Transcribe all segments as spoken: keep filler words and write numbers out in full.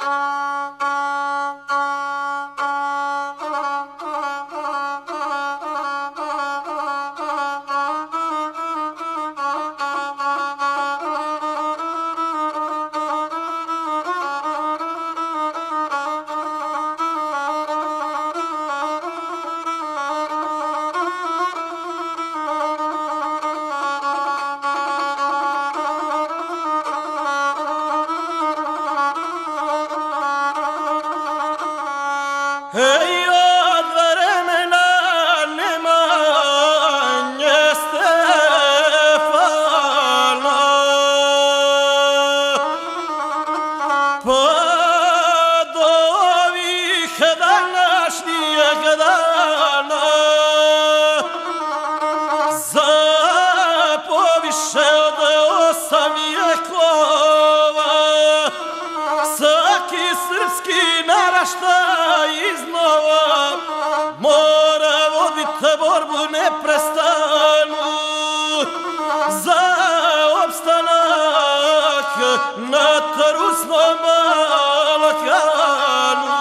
Ej, od vremena Nemanje Stefana pa do ovih današnjeg dana za poviše od osam vjekova svaki srpski naraštaj iznova mora voditi borbu neprestanu za opstanak na trusnom Balkanu.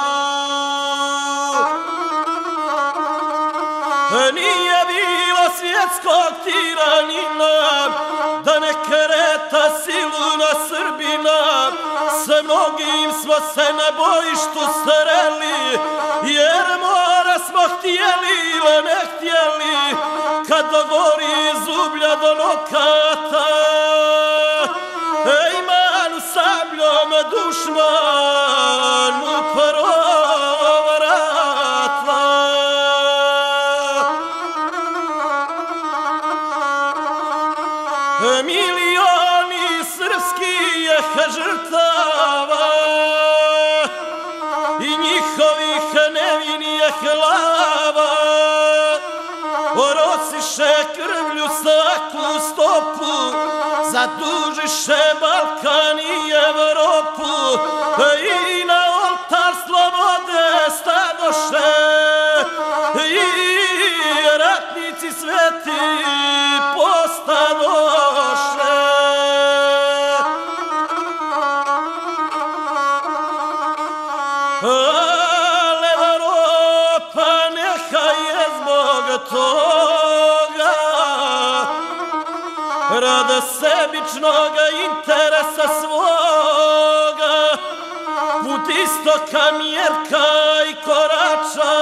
Nije bilo svjetskog tiranina da ne kreta silu na Srbina, sa mnogim smo se na bojištu sreli, jer mora smo htjeli ili ne htjeli, kad dogori zublja do nokata. Ej, manu sabljom dušmanu provratla. Milioni srpskih žrtava i njihovih nevinijih glava orosiše krvlju svaku stopu, zadužiše Balkan i Evropu i na oltar slobode stadoše i ratnici sveti postadoše. Ale Evropa neka je zbog toga rada sebičnog interesa svoga put istoka mjerka i korača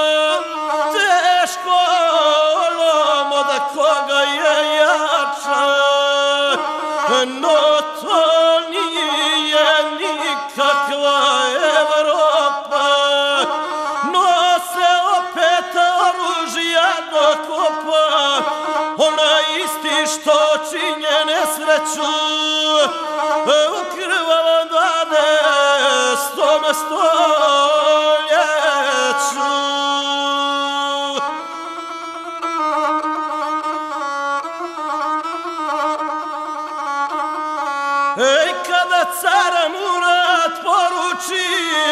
teškolom od koga je jača, no to nije nikakva Evropa, nose opet oružja do kopa, onaj isti što činje nesreću u krvavom dvanaestom stoljeću. Ej, kada car Murat poruči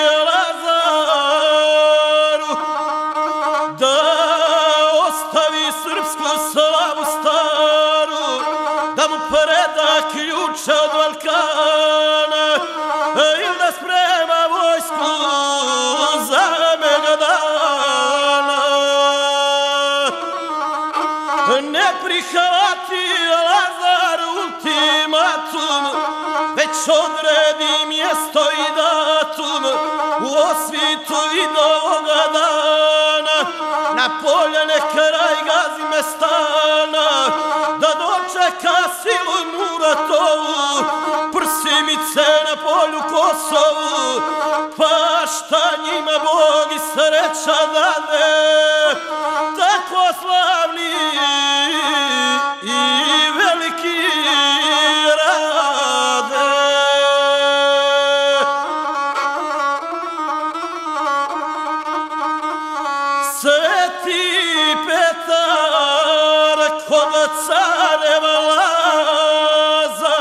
Lazaru da ostavi srpsku slavu staru, da mu preda ključe od Balkana ili da sprema vojsku za Megdana, ne prihvati Lazar ultimatum, već odredi mjesto i datum u osvitu idovoga dana, na poljane kraj Gazi Mestana, da dočeka silu Muratovu, Prsimice na polju Kosovu, pa šta njima Bog i sreća dade, tako slavni i veliki rade. Sveti Petar kod careva Laza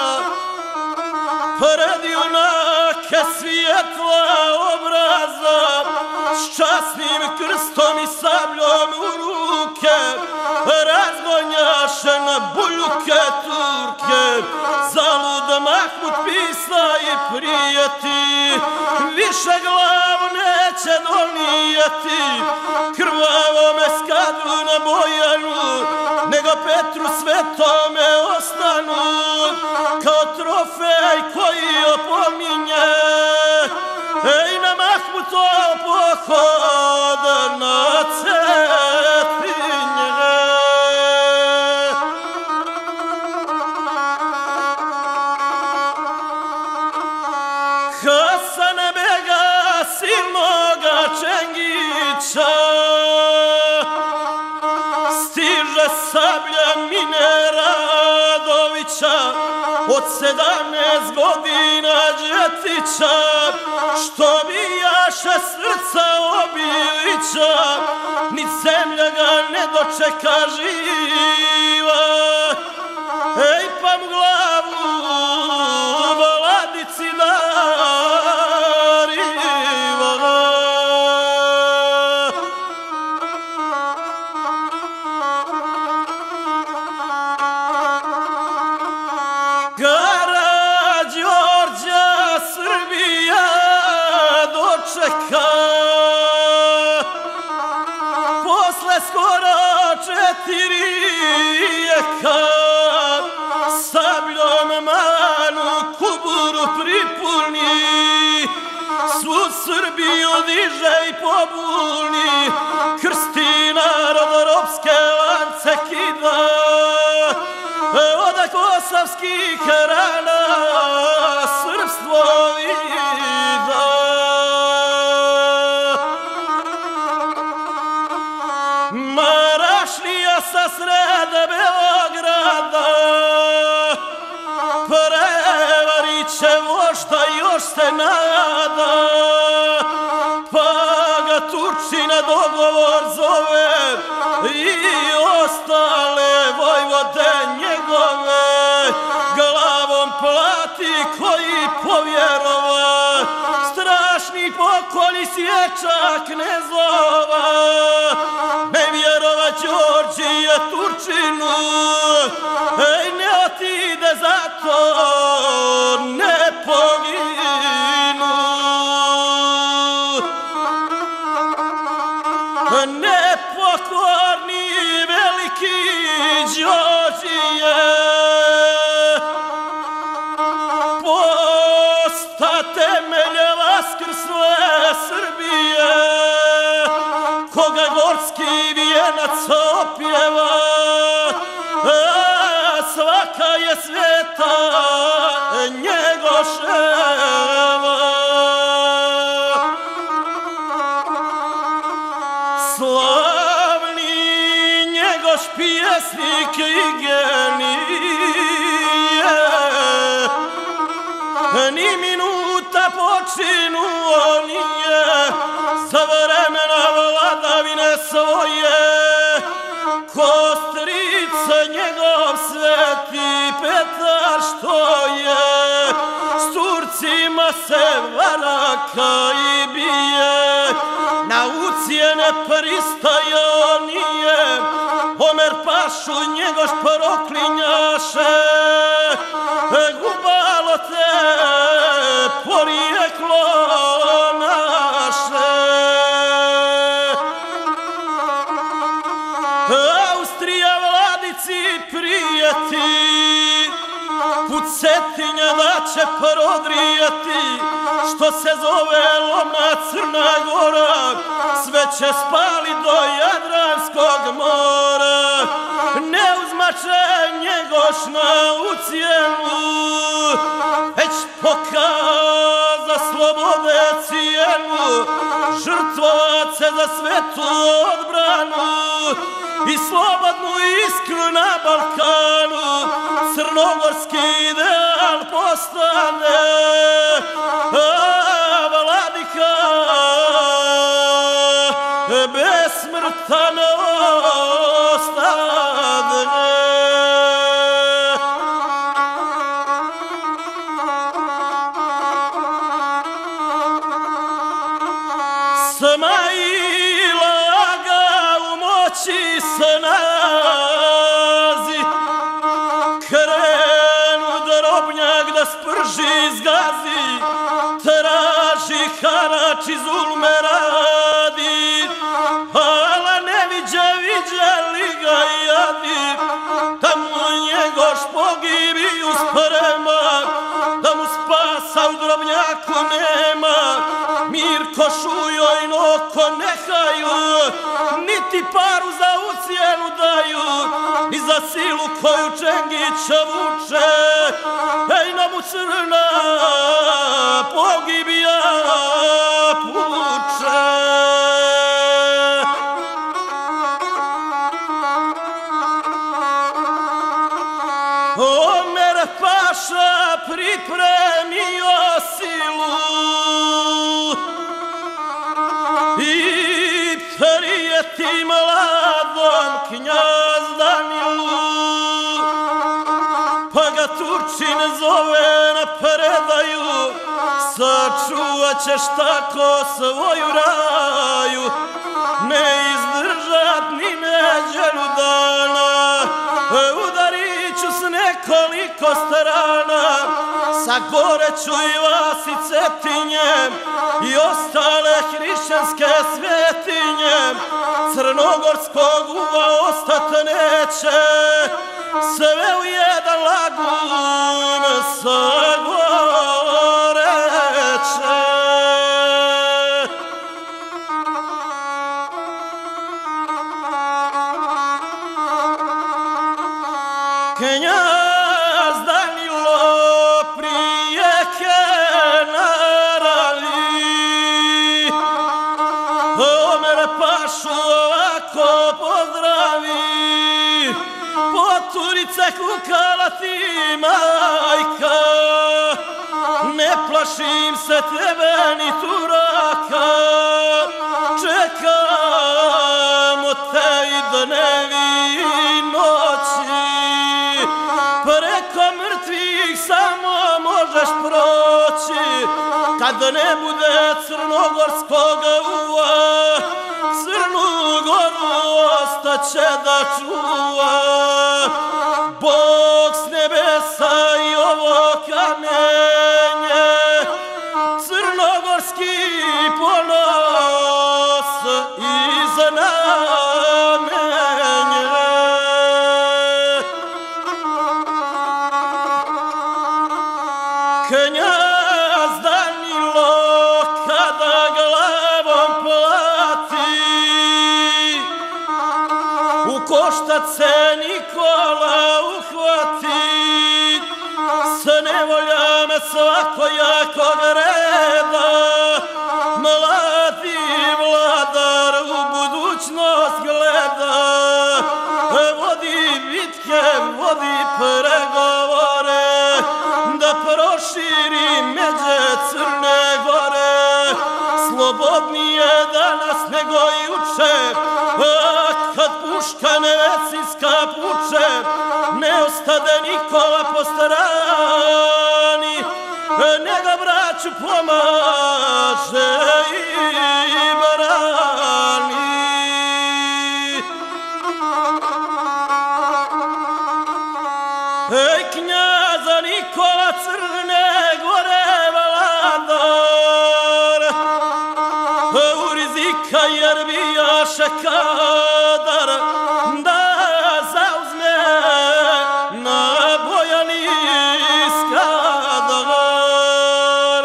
pred junake svijetla obraza s časnim krstom i sabljom u ruke razgonjaše na buljuke Turke. Zalud Mahmud pisa i prijeti, više glavu neće donijeti krvavome skadu na Bojanu, nego Petru Svetome ostanu kao trofej koji opominje. Ej, na Mahmutov pohod na Cetinje. Hasana Bega, silnoga Čengića, stiže sablja Mine Radovića, od sedamnaest godina djetića, što bijaše srca Obilića, ni zemlja ga ne dočeka živa. Ej, pa mu glavu Vladici dariva. Karađorđa Srbija dočeka posle skoro četiri vijeka, sabljom manu kuburu pripuni, svu Srbiju diže i pobuni, krsti narod ropske lance kida, oda kosovskih rana srpstvo vida. Marašnija sa srede Beograda prevarit će vožda, još se nada, pa ga Turčina dogovor zove i ostale vojvode njegove glavom plati koji povjerova, strašni pokolj sjeća knezova, ne vjerova Đorđije Turčinu, ej, ne otide zato, ne poginu. Nepokorni veliki Đorđije, posta temelje vaskrsle Srbije, koga gorski vijenac opjeva, svaka je sveta Njegoševa. Slavni Njegoš pjesnik i genije, ni minuta počinuo nije za vremena vladavine svoje, ko strica njegov Sveti Petar što je s Turcima se varaka i bije, na ucijene pristajao nije, Omer Pašu Njegoš proklinjaše, gubalo te porijeklo naše. Austrija Vladici prijeti, put Cetinja da će prodrijeti, što se zove lomna Crna Gora, sve će spali do Jadranskog mora. Ne uzmače Njegoš na ucijenu, već pokaza slobode cijenu, žrtvovat se za svetu odbranu i slobodnu iskru na Balkanu. Crnogorski ideal postane, a vladika besmrtan ostane. Smaila ga u moći snazi, krenu drobnjak da sprži zgazi, traži har znači zulme radi, ala ne viđe, viđeli ga jadi, da mu njegoš pogibiju sprema, da mu spasa u drobnjaku nema. Mirko Šujoj noko nehaju, niti paru za ucijenu daju, ni za silu koju Čengića vuče. Ej, na mu crna pogibija puče. Omer Paša pripremio silu i prijeti mladom knjaz Danilu, pa ga Turčin zove na predaju, sačuvat ćeš tako svoju raju, ne izdržat ni neđelju dana, udarit ću s nekoliko strana, sagoreću i vas i Cetinje i ostale hrišćanske svetinje, crnogorskog uva ostat neće, sve u jedan lagun sagoreće. Knjaz Danilo prijeke naravi, Omer Pašu ovako pozdravi, poturice kukala ti majka, ne plašim se tebe ni Turaka, čekamo te i dnevi i noći, preko mrtvih samo možeš proći, kad ne bude crnogorskog uva, Crnu Goru ostaće da čuva. Bog s nebesa i ovo kamenje, crnogorski ponos i znamenje. Knjaz Danilo kada glavom plati, u koštac se Nikola uhvati, s nevoljama svakojakog reda, mladi vladar u budućnost gleda, vodi bitke, vodi pregovore, da proširi međe Crne Gore, slobodnije danas nego juče, a kad puška nevecinska puče, ne ostade Nikola po strani, nego braću pomaže i brani. Ej, knjaza Nikola Crne Gore vladar, u rizika jer bijaše kadar da zauzme na Bojani Skadar.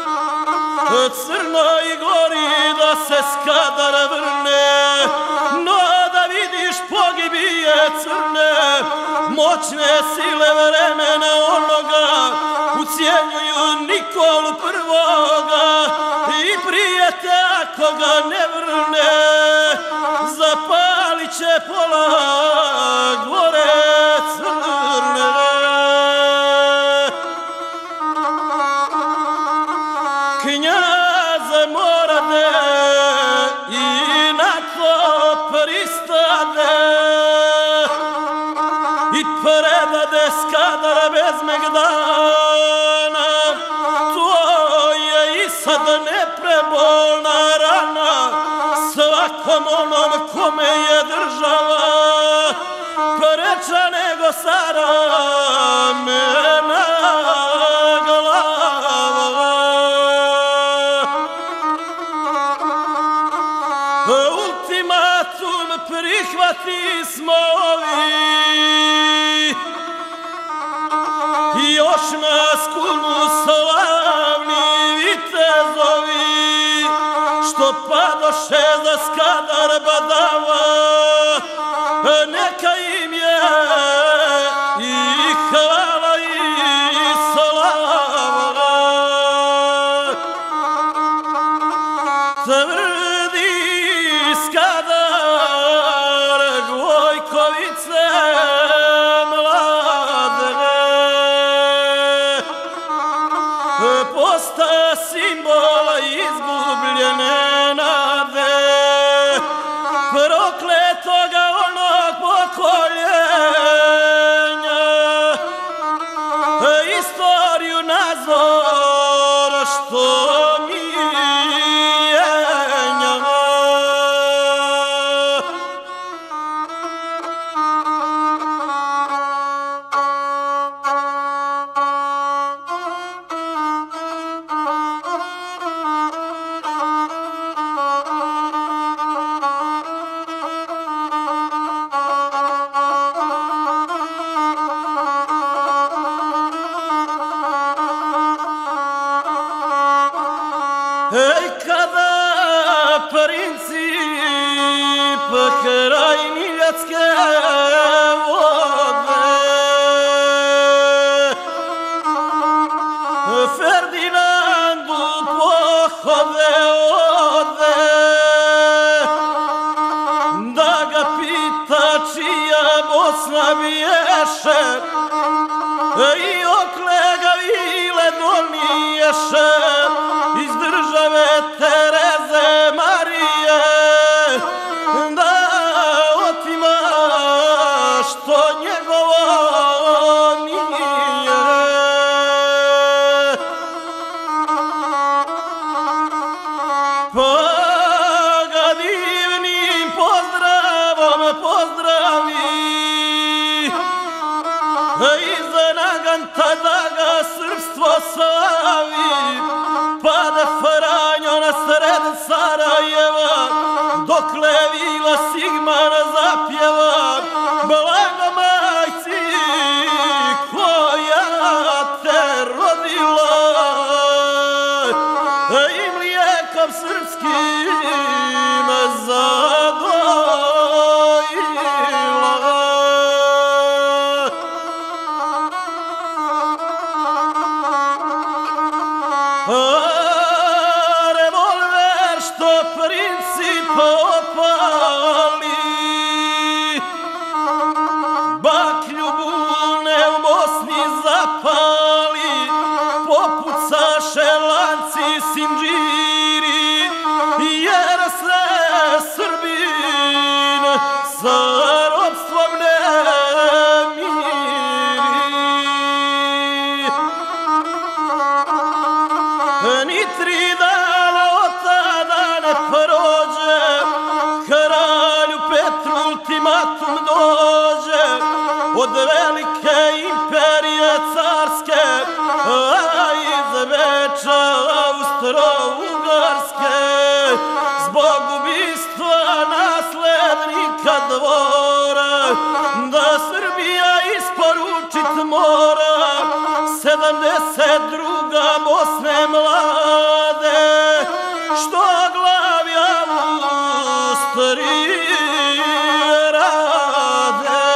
Crnoj Gori da se Skadar vrne, no da vidiš pogibije crne, moćne sile vremena onoga ucijenjuju Nikolu prvoga i prijete ako ga ne vrne, zapalit će pola gore crne. Knjaze morade i na to pristade i predade Skadara bez Megdana, to je i sad neprebolna rana svakom onom kome je država preča nego sa ramena glava. prihvati smo ovi i još nas kunu slavni vitezovi što padoše za Skadar Badava, neka im je i hvala i slava. Tvrdi Skadar Gojkovice mlade, posta simbola izgubljene nade, prokletoga onog pokoljenja, istoriju nazor što ej, kada princip kraj Miljacke vode, Ferdinandu pohode ode, da ga pita čija Bosna biješe i okle ga vile doniješe iz države Tereze Marije, da otima što njegovo nije. Pa ga divnim pozdravom pozdravi iz Naganta da ga srpstvo slavi, pade Franjo na sred Sarajeva, dokle vila Sigmar zapjeva, blago majci koja te rodila i mlijekom srpskim zadojila. Revolver što princip opali, baklju bune u Bosni zapali, popucaše lanci sinđiri, jer se Srbin sa ropstvom ne miri. Ni tri dana od tada ne prođe, kralju Petru ultimatum dođe, od velike imperije carske, a iz Beča Austro-Ugarske, zbog ubistva naslednika dvora, da Srbija isporučit mora sedamdeset druga Bosne mlade, što glavi Austrije rade.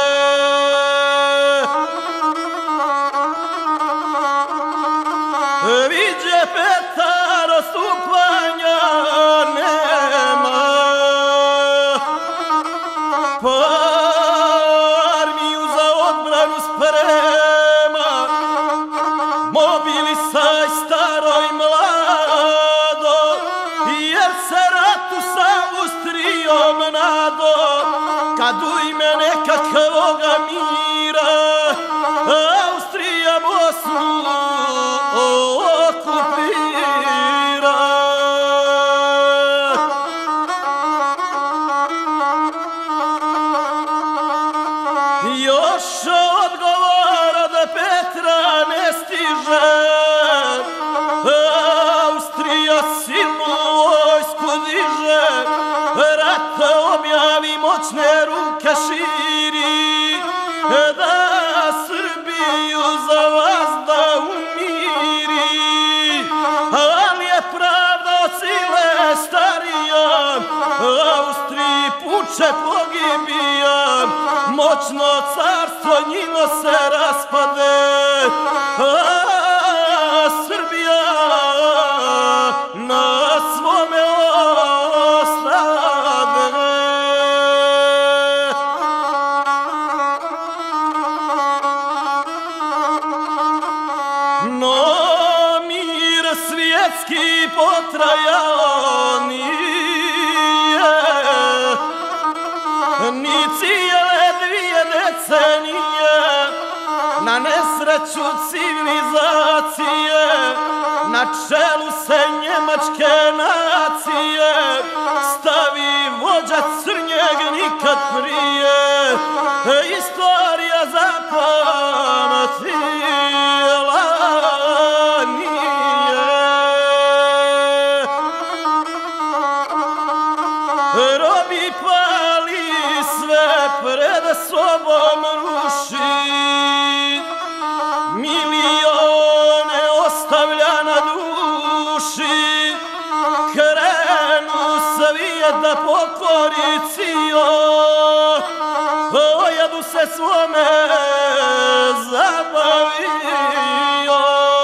Viđe Petar odstupanja nema, pa armiju za odbranu sprema, mobilisaj staroj mladi. Libija, moćno carstvo njino se raspade, a Srbija na svome ostade. No mir svjetski potrajao nije, ni cijele dvije decenije, na nesreću civilizacije, na čelu se njemačke nacije, stavi vođa crnjeg nikad prije, istorija zapamtila nije. Robi pali sve pred sobom ruši, milione ostavlja na duši, krenu svijet da pokori Sion, ojedu se svome zabavio.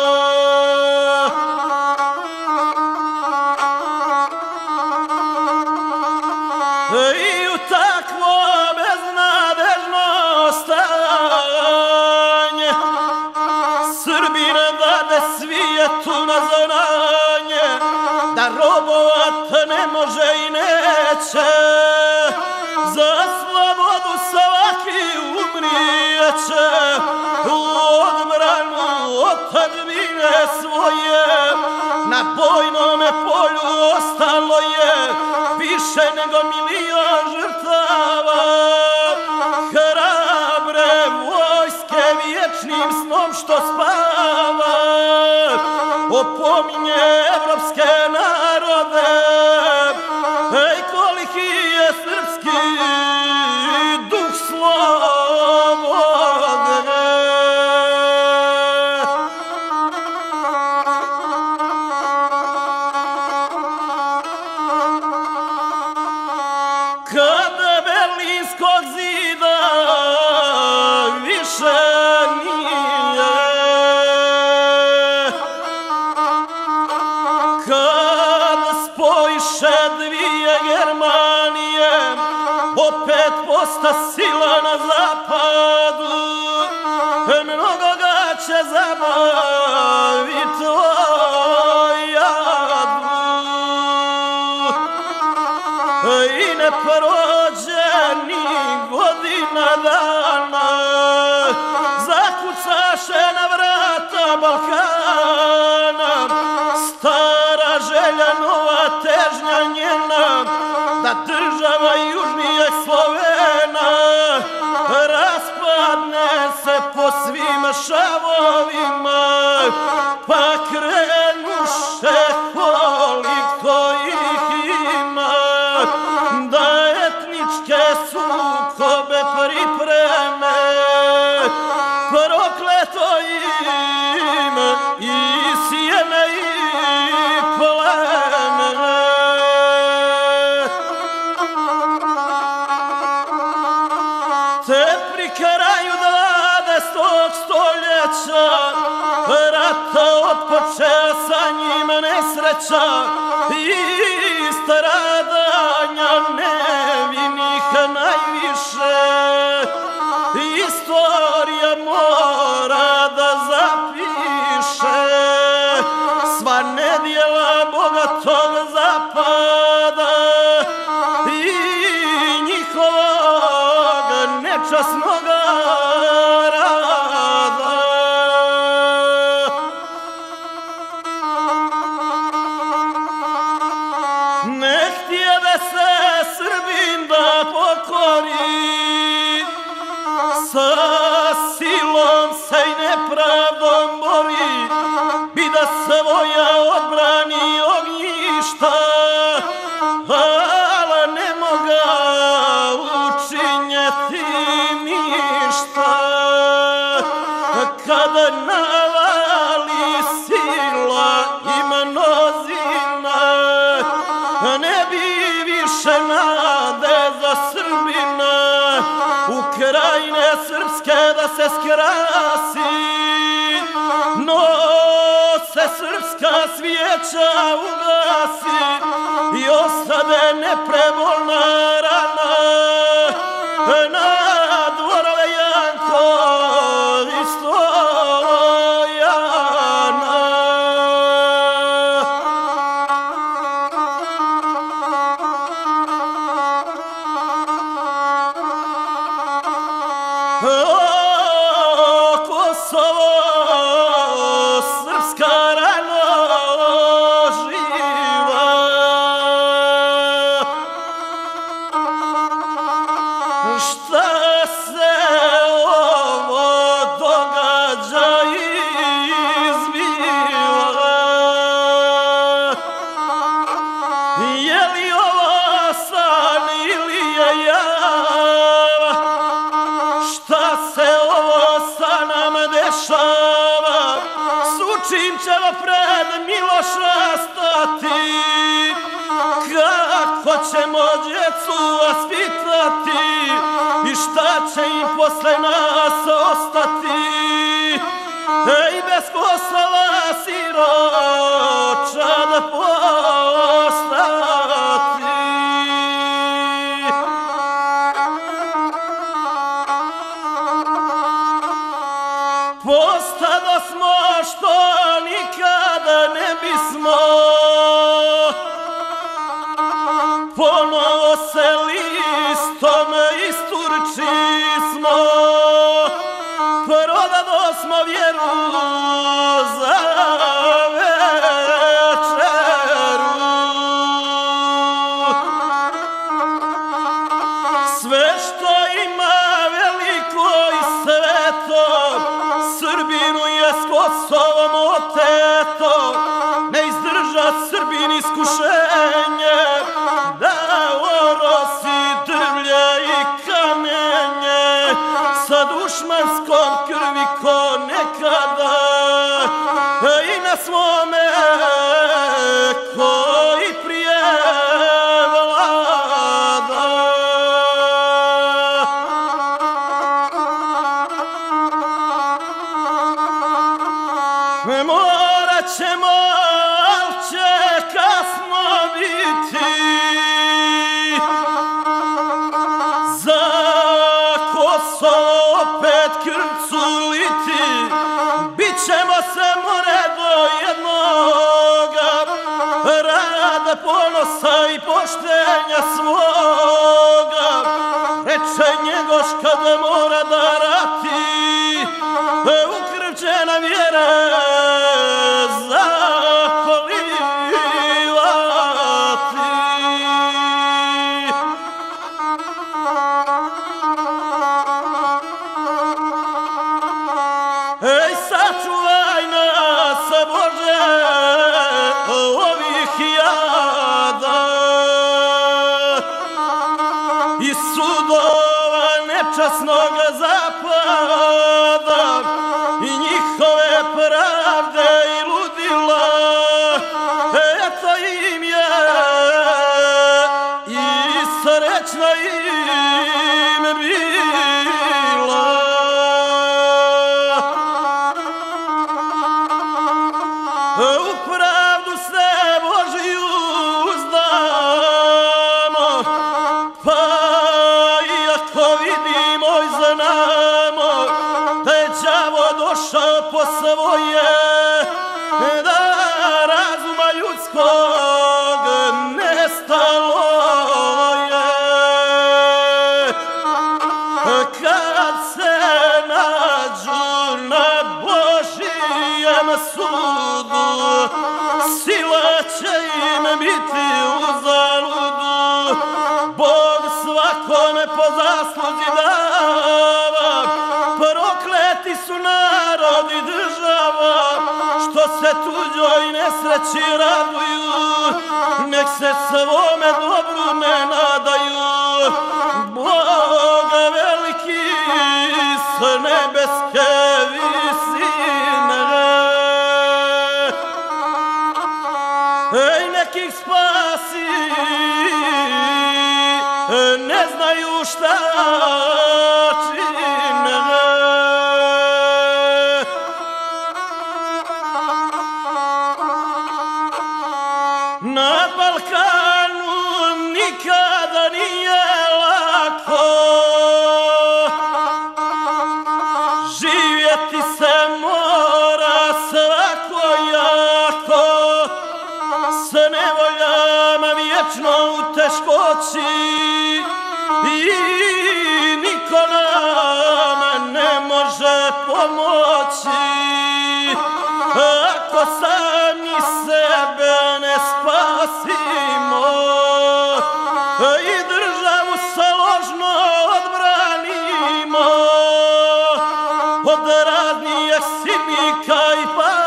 I u takvo beznadežno stanje Srbin dade svijetu na znanje da robovat ne može i neće, za slobodu svaki umrijeće, u odbranu otadžbine svoje, na bojnome polju ostalo je više nego milion žrtava, hrabre vojske vječnim snom što spava, opominje evropske narode, ej koliki je srpski duh slobode. Kada Berlinskog zida više nije, kad spojiše dvije Germanije, opet posta sila na zapadu, mnogoga će zabavit tvoj jadu. I ne prođe ni godina dana, zakucaše na vrata Balkana, stara želja, nova težnja njena, da država južnijeg Slovena raspadne se po svim šavovima, pa krenuše koliko ih ima, da etničke sukobe pripreme, prokleto im i sjeme i pleme. Te pri kraju dvadestog stoljeća rata otpoče sa njim nesreća i stradanja nevinih najviše. Istorija mora da zapiše sva nedjela bogatog zapada i njihovog nečasnog rada. Ne htjede se Srbin da pokori, sa silom se i nepravdom bori, bi da svoja odbrani ognjišta, ali ne moga učinjeti ništa. Kada navali sila i mnozina, ne bi više nade za Srbina, srpske da se skrasi, nose srpska svijeća ugasi i ostade neprebolna rana na dvorove Janković Stojana. O, Kosovo, srpska rano živa, šta se ovo događa i izbiva? Je li ovo san ili je java? Šta se ovo sa nam dešava? Sučim ćemo pred Miloša stati, kako ćemo djecu vaspitati i šta će im posle nas ostati? Ej, bez Kosova siročad postati. Postado smo što nikada ne bismo, ponovo se listom isturčismo, prodado smo vjeru za večeru. Sve što ima veliko i sveto, Srbinu je s Kosovom oteto. Ne izdrža Srbin iskušenje da orosi drvlje i kamenje sa dušmanskom krvi ko nekada i na svome koji prije vlada. Morat ćemo, al će kasno biti, za Kosovo opet krvcu liti. Bićemo se more do jednoga, rada, ponosa i poštenja svoga. Reče Njegoš kad mora da rati, ukrvčena vjera zapolivati. Ej, sačuvaj nas, Bože, ovih jada i sudova nečasnog zapada i njihove pravde i ludila. Eto im je i srećna im bila. U pravdu se Božiju uzdamo, pa iako vidimo i znamo da je đavo došao po svoje, da razuma ljudskog nestalo je. Kad se nađu na Božijem sudu, sila će im biti uzaludu. Bog svakome po zasluzi dava, prokleti su narod i država, što se tuđoj nesreći raduju, nek se svome dobru ne nadaju. Boga veliki s nebeske visine, ej, nek ih spasi, ne znaju šta čine. Na Balkanu nikada nije lako, živjeti se mora svakojako, s nevoljama vječno u teškoći i niko nama ne može pomoći. Ako sami sebe ne spasimo i državu složno odbranimo od raznih simika i pa